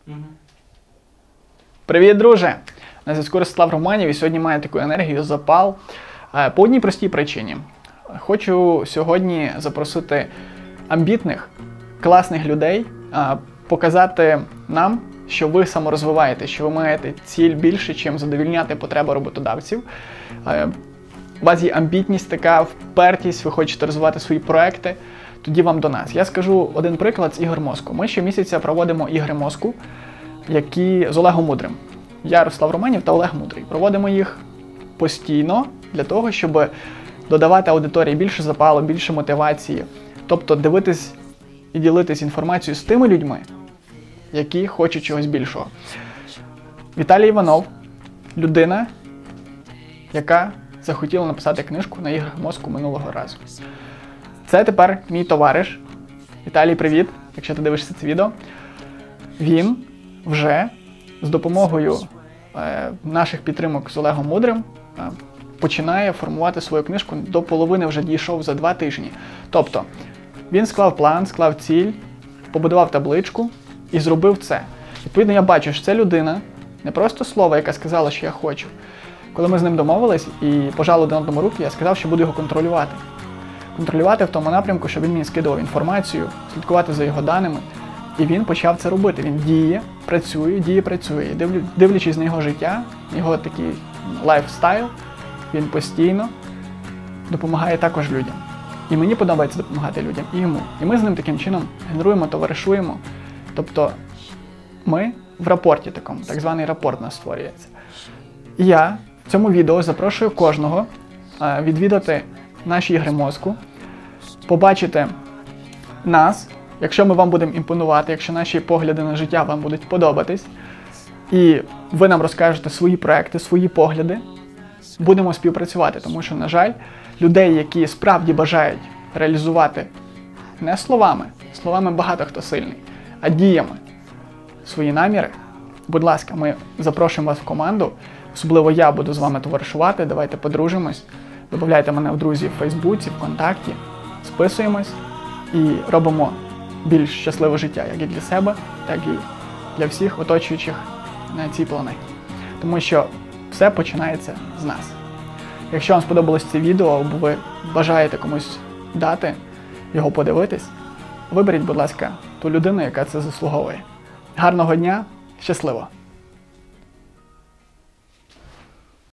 Привіт, друже! На зв'язку Ростислав Романів і сьогодні маю таку енергію, запал. По одній простій причині. Хочу сьогодні запросити амбітних, класних людей, показати нам, що ви саморозвиваєте, що ви маєте ціль більше, чим задовільняти потреби роботодавців. У вас є амбітність така, впертість, ви хочете розвивати свої проекти, тоді вам до нас. Я скажу один приклад з ігор мозку. Ми щомісяця проводимо ігри мозку, які з Олегом Мудрим. Я, Ростислав Романів та Олег Мудрий. Проводимо їх постійно для того, щоб додавати аудиторії більше запалу, більше мотивації. Тобто дивитись і ділитись інформацією з тими людьми, які хочуть чогось більшого. Віталій Іванов – людина, яка захотіла написати книжку на іграх мозку минулого разу. Це тепер мій товариш. Віталій, привіт, якщо ти дивишся це відео. Він вже з допомогою наших підтримок з Олегом Мудрим починає формувати свою книжку, до половини вже дійшов за 2 тижні. Тобто, він склав план, склав ціль, побудував табличку і зробив це. Відповідно, я бачу, що це людина, не просто слово, яка сказала, що я хочу. Коли ми з ним домовились і пожали один одному руки, я сказав, що буду його контролювати. Контролювати в тому напрямку, щоб він мені скидував інформацію, слідкувати за його даними. І він почав це робити. Він діє, працює. І дивлячись на його життя, його такий лайфстайл, він постійно допомагає також людям. І мені подобається допомагати людям, і йому. І ми з ним таким чином генеруємо, товаришуємо. Тобто ми в рапорті такому, так званий рапорт у нас створюється. І я в цьому відео запрошую кожного відвідати наші ігри мозку, побачити нас, якщо ми вам будемо імпонувати, якщо наші погляди на життя вам будуть подобатись, і ви нам розкажете свої проекти, свої погляди, будемо співпрацювати. Тому що, на жаль, людей, які справді бажають реалізувати не словами багато хто сильний, а діями свої наміри, будь ласка, ми запрошуємо вас в команду, особливо я буду з вами товаришувати, давайте подружимось, додавайте мене в друзі в Фейсбуці, ВКонтакті, списуємось і робимо більш щасливе життя, як і для себе, так і для всіх оточуючих на цій планеті. Тому що все починається з нас. Якщо вам сподобалось це відео, або ви бажаєте комусь дати його подивитись, виберіть, будь ласка, ту людину, яка це заслуговує. Гарного дня, щасливо!